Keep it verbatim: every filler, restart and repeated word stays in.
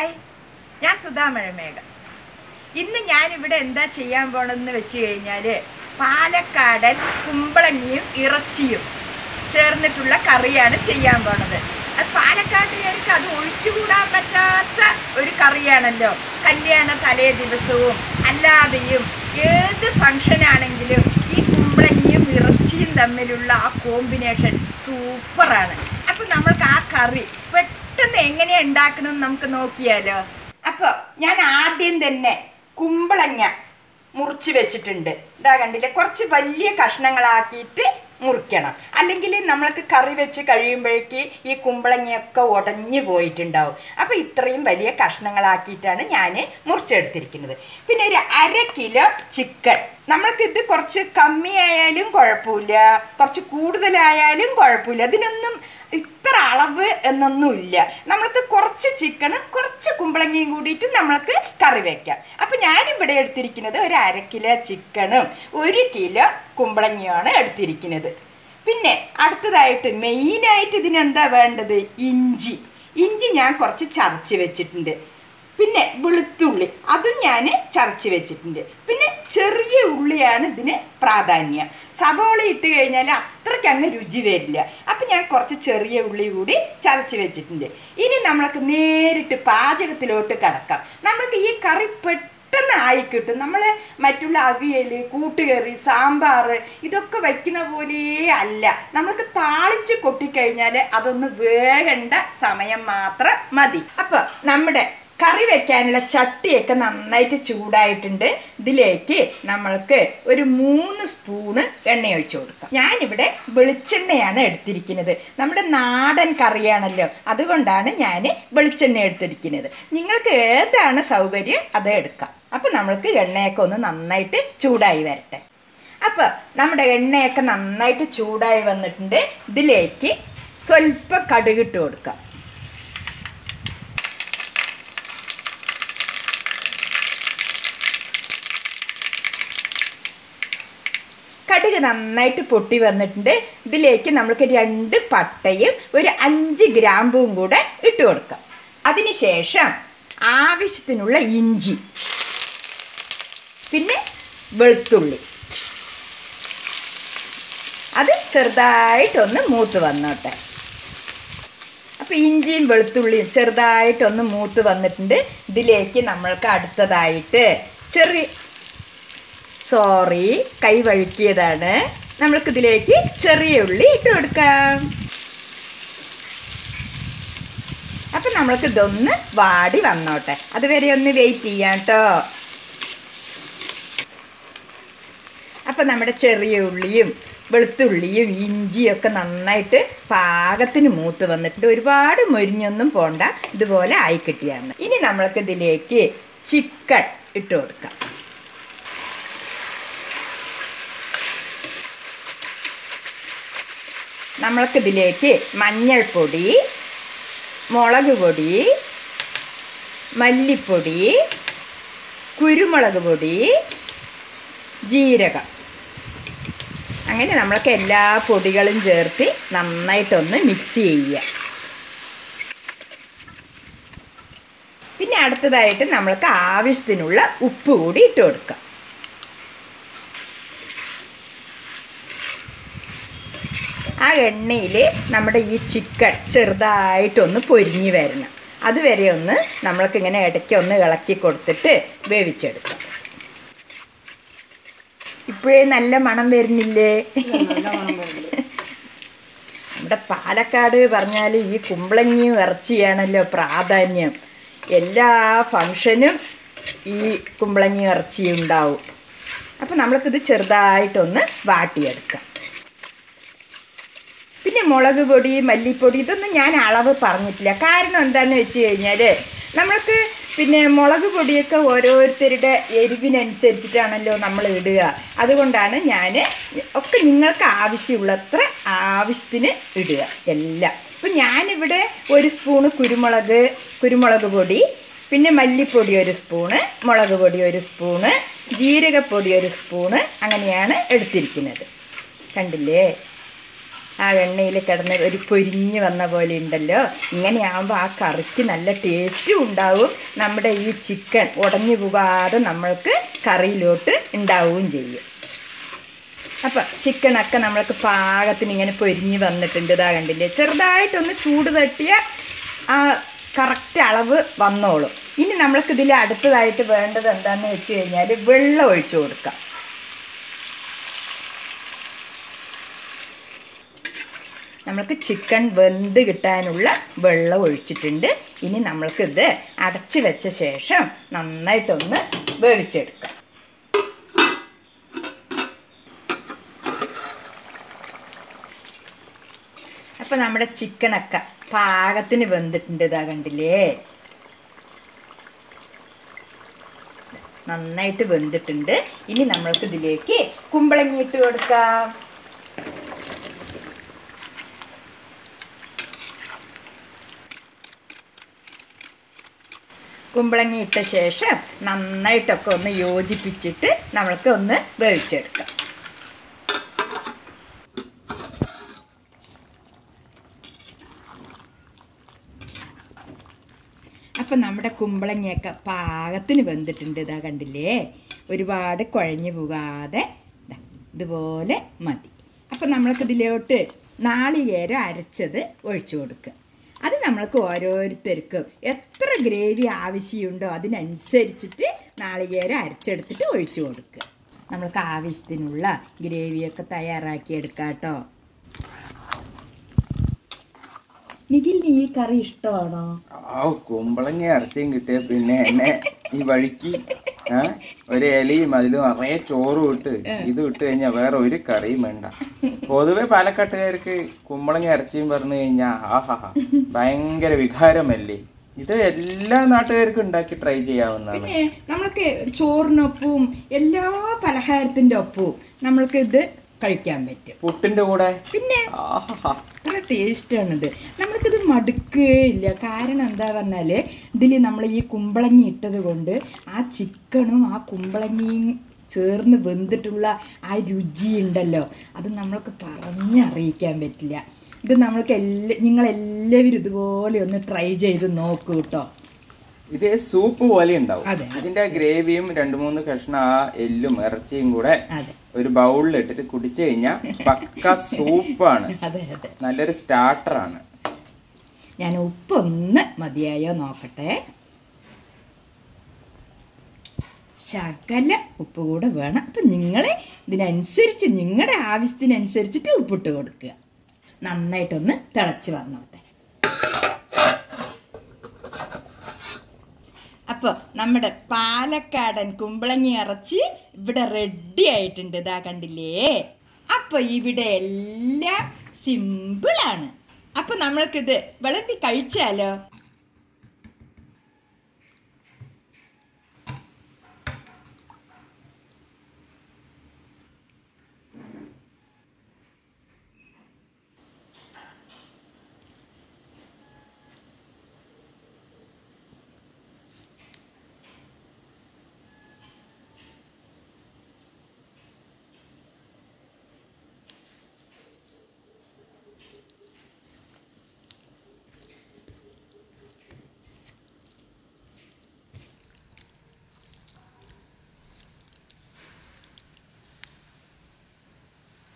Hi, ഞാൻ സുധാ മഴമേഘ. ഇന്ന് ഞാനിവിടെ എന്താ ചെയ്യാൻ പോണെന്ന് വെച്ച് കഴിഞ്ഞാൽ പാലക്കാടൻ കുമ്പളങ്ങിയും ഇറച്ചിയും ചേർന്നിട്ടുള്ള കറിയാണ് ചെയ്യാൻ പോണത്. അത് പാലക്കാട്ടുകാർക്ക് അത് ഒഴിച്ചുകൂടാൻ പറ്റാത്ത ഒരു കറിയാണല്ലോ. കല്യാണ തലേ ദിവസവും അല്ലാതെയും ഏത് ഫംഗ്ഷനാണെങ്കിലും ഈ കുമ്പളങ്ങിയും ഇറച്ചിയും തമ്മിലുള്ള ആ കോമ്പിനേഷൻ സൂപ്പറാണ്. അപ്പം നമ്മൾക്ക് ആ കറി പെട്ടെന്ന് എങ്ങനെയാണ് ഉണ്ടാക്കണമെന്ന് നമുക്ക് നോക്കിയാലോ. അപ്പോൾ ഞാൻ ആദ്യം തന്നെ കുമ്പളങ്ങ മുറിച്ച് വെച്ചിട്ടുണ്ട്. ഇതാ കണ്ടില്ലേ, കുറച്ച് വലിയ കഷ്ണങ്ങളാക്കിയിട്ട് മുറിക്കണം, അല്ലെങ്കിൽ നമ്മൾക്ക് കറി വെച്ച് കഴിയുമ്പോഴേക്ക് ഈ കുമ്പളങ്ങയൊക്കെ ഉടഞ്ഞു പോയിട്ടുണ്ടാവും. അപ്പോൾ ഇത്രയും വലിയ കഷ്ണങ്ങളാക്കിയിട്ടാണ് ഞാൻ മുറിച്ചെടുത്തിരിക്കുന്നത്. പിന്നെ ഒരു അര കിലോ ചിക്കൻ. നമ്മൾക്കിത് കുറച്ച് കമ്മിയായാലും കുഴപ്പമില്ല, കുറച്ച് കൂടുതലായാലും കുഴപ്പമില്ല. അതിനൊന്നും ഇത്ര അളവ് എന്നൊന്നുമില്ല. നമ്മൾക്ക് കുറച്ച് ചിക്കനും കുറച്ച് കുമ്പളങ്ങയും കൂടിയിട്ട് നമ്മൾക്ക് കറി വയ്ക്കാം. അപ്പം ഞാനിവിടെ എടുത്തിരിക്കുന്നത് ഒരു അര കിലോ ചിക്കനും ഒരു കിലോ കുമ്പളങ്ങയുമാണ് എടുത്തിരിക്കുന്നത്. പിന്നെ അടുത്തതായിട്ട് മെയിനായിട്ട് ഇതിനെന്താ വേണ്ടത്? ഇഞ്ചി. ഇഞ്ചി ഞാൻ കുറച്ച് ചതച്ച് വെച്ചിട്ടുണ്ട്. പിന്നെ വെളുത്തുള്ളി, അതും ഞാൻ ചതച്ച് വെച്ചിട്ടുണ്ട്. പിന്നെ ചെറിയ ഉള്ളിയാണ് ഇതിന് പ്രാധാന്യം. സവോള ഇട്ട് കഴിഞ്ഞാൽ അത്രയ്ക്ക് അങ്ങ് രുചി വരില്ല. അപ്പം ഞാൻ കുറച്ച് ചെറിയ ഉള്ളി കൂടി ചതച്ച് വെച്ചിട്ടുണ്ട്. ഇനി നമ്മൾക്ക് നേരിട്ട് പാചകത്തിലോട്ട് കടക്കാം. നമ്മൾക്ക് ഈ കറി പെട്ടെന്ന് ആയിക്കിട്ടും. നമ്മൾ മറ്റുള്ള അവിയൽ, കൂട്ടുകറി, സാമ്പാർ ഇതൊക്കെ വയ്ക്കുന്ന പോലെ അല്ല. നമ്മൾക്ക് താളിച്ച് കൊട്ടിക്കഴിഞ്ഞാൽ അതൊന്ന് വേകേണ്ട സമയം മാത്രം മതി. അപ്പോൾ നമ്മുടെ കറി വെക്കാനുള്ള ചട്ടിയൊക്കെ നന്നായിട്ട് ചൂടായിട്ടുണ്ട്. ഇതിലേക്ക് നമ്മൾക്ക് ഒരു മൂന്ന് സ്പൂണ് എണ്ണ ഒഴിച്ചു കൊടുക്കാം. ഞാനിവിടെ വെളിച്ചെണ്ണയാണ് എടുത്തിരിക്കുന്നത്. നമ്മുടെ നാടൻ കറിയാണല്ലോ, അതുകൊണ്ടാണ് ഞാൻ വെളിച്ചെണ്ണ എടുത്തിരിക്കുന്നത്. നിങ്ങൾക്ക് ഏതാണ് സൗകര്യം അത് എടുക്കാം. അപ്പം നമ്മൾക്ക് എണ്ണയൊക്കെ ഒന്ന് നന്നായിട്ട് ചൂടായി വരട്ടെ. അപ്പോൾ നമ്മുടെ എണ്ണയൊക്കെ നന്നായിട്ട് ചൂടായി വന്നിട്ടുണ്ട്. ഇതിലേക്ക് സ്വല്പം കടുകിട്ട് കൊടുക്കാം. കടുക് നന്നായിട്ട് പൊട്ടി വന്നിട്ടുണ്ട്. ഇതിലേക്ക് നമ്മൾക്ക് രണ്ട് പട്ടയും ഒരു അഞ്ച് ഗ്രാമ്പും കൂടെ ഇട്ട് കൊടുക്കാം. അതിനുശേഷം ആവശ്യത്തിനുള്ള ഇഞ്ചി, പിന്നെ വെളുത്തുള്ളി, അത് ചെറുതായിട്ടൊന്ന് മൂത്ത് വന്നോട്ടെ. അപ്പോൾ ഇഞ്ചിയും വെളുത്തുള്ളിയും ചെറുതായിട്ടൊന്ന് മൂത്ത് വന്നിട്ടുണ്ട്. ഇതിലേക്ക് നമ്മൾക്ക് അടുത്തതായിട്ട് ചെറിയ സോറി കൈ വഴുക്കിയതാണ്. നമ്മൾക്കിതിലേക്ക് ചെറിയ ഉള്ളി ഇട്ട് കൊടുക്കാം. അപ്പം നമ്മൾക്ക് ഇതൊന്ന് വാടി വന്നോട്ടെ. അതുവരെ ഒന്ന് വെയിറ്റ് ചെയ്യാം കേട്ടോ. അപ്പം നമ്മുടെ ചെറിയ ഉള്ളിയും വെളുത്തുള്ളിയും ഇഞ്ചിയൊക്കെ നന്നായിട്ട് പാകത്തിന് മൂത്ത് വന്നിട്ടുണ്ട്. ഒരുപാട് മൊരിഞ്ഞൊന്നും പോണ്ട, ഇതുപോലെ ആയി കിട്ടിയാണ്. ഇനി നമ്മൾക്കിതിലേക്ക് ചിക്കൻ ഇട്ട് കൊടുക്കാം. നമ്മൾക്കിതിലേക്ക് മഞ്ഞൾപ്പൊടി, മുളക് പൊടി, മല്ലിപ്പൊടി, കുരുമുളക് പൊടി, ജീരകം, അങ്ങനെ നമ്മൾക്ക് എല്ലാ പൊടികളും ചേർത്ത് നന്നായിട്ടൊന്ന് മിക്സ് ചെയ്യുക. പിന്നെ അടുത്തതായിട്ട് നമ്മൾക്ക് ആവശ്യത്തിനുള്ള ഉപ്പ് കൂടി ഇട്ട് കൊടുക്കാം. ആ എണ്ണയിൽ നമ്മുടെ ഈ ചിക്കൻ ചെറുതായിട്ടൊന്ന് പൊരിഞ്ഞ് വരണം. അതുവരെ ഒന്ന് നമ്മൾക്കിങ്ങനെ ഇടയ്ക്ക് ഒന്ന് ഇളക്കി കൊടുത്തിട്ട് വേവിച്ചെടുക്കാം. ഇപ്പോഴേ നല്ല മണം വരുന്നില്ലേ? നമ്മുടെ പാലക്കാട് പറഞ്ഞാൽ ഈ കുമ്പളങ്ങിയും ഇറച്ചിയാണല്ലോ പ്രാധാന്യം. എല്ലാ ഫംഗ്ഷനും ഈ കുമ്പളങ്ങിയും ഇറച്ചിയും ഉണ്ടാവും. അപ്പോൾ നമ്മൾക്കിത് ചെറുതായിട്ടൊന്ന് വാട്ടിയെടുക്കാം. പിന്നെ മുളക് പൊടി, മല്ലിപ്പൊടി ഇതൊന്നും ഞാൻ അളവ് പറഞ്ഞിട്ടില്ല. കാരണം എന്താണെന്ന് വെച്ച് കഴിഞ്ഞാൽ നമ്മൾക്ക് പിന്നെ മുളക് പൊടിയൊക്കെ ഓരോരുത്തരുടെ എരിവിനനുസരിച്ചിട്ടാണല്ലോ നമ്മൾ ഇടുക. അതുകൊണ്ടാണ് ഞാൻ ഒക്കെ നിങ്ങൾക്ക് ആവശ്യമുള്ളത്ര ആവശ്യത്തിന് ഇടുക എല്ലാം. അപ്പം ഞാനിവിടെ ഒരു സ്പൂണ് കുരുമുളക് കുരുമുളക് പൊടി, പിന്നെ മല്ലിപ്പൊടി ഒരു സ്പൂണ്, മുളക് പൊടി ഒരു സ്പൂണ്, ജീരകപ്പൊടി ഒരു സ്പൂണ്, അങ്ങനെയാണ് എടുത്തിരിക്കുന്നത്. കണ്ടില്ലേ? ആ എണ്ണയിൽ കിടന്ന് ഒരു പൊരിഞ്ഞ് വന്ന പോലെ ഉണ്ടല്ലോ. ഇങ്ങനെയാകുമ്പോൾ ആ കറിക്ക് നല്ല ടേസ്റ്റും ഉണ്ടാവും. നമ്മുടെ ഈ ചിക്കൻ ഉടഞ്ഞു പോകാതെ നമ്മൾക്ക് കറിയിലോട്ട് ഉണ്ടാവുകയും ചെയ്യും. അപ്പം ചിക്കനൊക്കെ നമ്മൾക്ക് പാകത്തിന് ഇങ്ങനെ പൊരിഞ്ഞ് വന്നിട്ടുണ്ട്. ഇതാ കണ്ടില്ലേ, ചെറുതായിട്ടൊന്ന് ചൂട് തട്ടിയ ആ കറക്റ്റ് അളവ് വന്നോളും. ഇനി നമ്മൾക്ക് ഇതിൽ അടുത്തതായിട്ട് വേണ്ടത് എന്താണെന്ന് വെച്ച് കഴിഞ്ഞാൽ വെള്ളം ഒഴിച്ചു കൊടുക്കാം. നമ്മൾക്ക് ചിക്കൻ വെന്ത് കിട്ടാനുള്ള വെള്ളം ഒഴിച്ചിട്ടുണ്ട്. ഇനി നമ്മൾക്കിത് അടച്ച് വെച്ച ശേഷം നന്നായിട്ടൊന്ന് വേവിച്ചെടുക്കാം. അപ്പം നമ്മുടെ ചിക്കനൊക്കെ പാകത്തിന് വെന്തിട്ടുണ്ട്. ഇതാ കണ്ടില്ലേ, നന്നായിട്ട് വെന്തിട്ടുണ്ട്. ഇനി നമ്മൾക്ക് ഇതിലേക്ക് കുമ്പളങ്ങ ഇട്ട് കൊടുക്കാം. കുമ്പളങ്ങ ഇട്ട ശേഷം നന്നായിട്ടൊക്കെ ഒന്ന് യോജിപ്പിച്ചിട്ട് നമ്മൾക്ക് ഒന്ന് വേവിച്ചെടുക്കാം. അപ്പം നമ്മുടെ കുമ്പളങ്ങയൊക്കെ പാകത്തിന് വെന്തിട്ടുണ്ട്. ഇതാ കണ്ടില്ലേ, ഒരുപാട് കുഴഞ്ഞു പോകാതെ ഇതുപോലെ മതി. അപ്പം നമ്മൾക്ക് ഇതിലോട്ട് നാളികേരം അരച്ചത് ഒഴിച്ചു കൊടുക്കുക. അത് നമ്മൾക്ക് ഓരോരുത്തർക്കും എത്ര ഗ്രേവി ആവശ്യമുണ്ടോ അതിനനുസരിച്ചിട്ട് നാളികേരം അരച്ചെടുത്തിട്ട് ഒഴിച്ചു കൊടുക്കുക. നമ്മൾക്ക് ആവശ്യത്തിനുള്ള ഗ്രേവിയൊക്കെ തയ്യാറാക്കി എടുക്കാം കേട്ടോ. നിഖിലിന് ഈ കറി ഇഷ്ടമാണോ? ആ കുമ്പളങ്ങ ഇറച്ചിയും കിട്ടിയ പിന്നെ എന്നെ ഈ വഴിക്ക് ഒരു ഇലയും അതിൽ നിറയെ ചോറും ഇട്ട് ഇത് ഇട്ട് കഴിഞ്ഞാൽ വേറെ ഒരു കറിയും വേണ്ട. പൊതുവെ പാലക്കാട്ടുകാർക്ക് കുമ്പളങ്ങ ഇറച്ചിയും പറഞ്ഞു കഴിഞ്ഞാൽ ആഹാ ഭയങ്കര വികാരമല്ലേ. ഇത് എല്ലാ നാട്ടുകാർക്കും ഉണ്ടാക്കി ട്രൈ ചെയ്യാവുന്നതാണ്. പിന്നെ നമ്മൾക്ക് ചോറിനൊപ്പവും എല്ലാ പലഹാരത്തിന്റെ ഒപ്പവും നമ്മൾക്ക് ഇത് കഴിക്കാൻ പറ്റും. പുട്ടിന്റെ കൂടെ പിന്നെ അത്ര ടേസ്റ്റാണിത്. നമ്മൾക്കിത് മടുക്കുകയില്ല. കാരണം എന്താ പറഞ്ഞാല് ഇതിൽ നമ്മൾ ഈ കുമ്പളങ്ങ ഇട്ടത് കൊണ്ട് ആ ചിക്കനും ആ കുമ്പളങ്ങയും ചേർന്ന് വെന്തിട്ടുള്ള ആ രുചി ഉണ്ടല്ലോ, അത് നമ്മൾക്ക് പറഞ്ഞറിയിക്കാൻ പറ്റില്ല. ഇത് നമ്മൾക്ക് എല്ലാ നിങ്ങളെല്ലാവരും ഇതുപോലെ ഒന്ന് ട്രൈ ചെയ്ത് നോക്കൂ കേട്ടോ. ഇത് സൂപ്പ് പോലെ ഉണ്ടാവും. അതിന്റെ ഗ്രേവിയും രണ്ടു മൂന്ന് കഷ്ണം ആ എല്ലും ഇറച്ചിയും കൂടെ ഒരു ബൗളിൽ ഇട്ടിട്ട് കുടിച്ചു കഴിഞ്ഞാൽ പക്ക സൂപ്പാണ്. നല്ലൊരു സ്റ്റാർട്ടറാണ്. ഞാൻ ഉപ്പൊന്ന് മതിയായോ നോക്കട്ടെ. ശകല ഉപ്പ് കൂടെ വേണം. അപ്പം നിങ്ങൾ ഇതിനനുസരിച്ച് നിങ്ങളുടെ ആവശ്യത്തിനനുസരിച്ചിട്ട് ഉപ്പിട്ട് കൊടുക്കുക. നന്നായിട്ടൊന്ന് തിളച്ച് വന്നോട്ടെ. അപ്പോൾ നമ്മുടെ പാലക്കാടൻ കുമ്പളങ്ങി ഇറച്ചി ഇവിടെ റെഡി ആയിട്ടുണ്ട്. ഇതാ കണ്ടില്ലേ. അപ്പോൾ ഇവിടെ എല്ലാം സിമ്പിളാണ്. അപ്പോൾ നമ്മൾക്കിത് വിളമ്പി കഴിച്ചാലോ?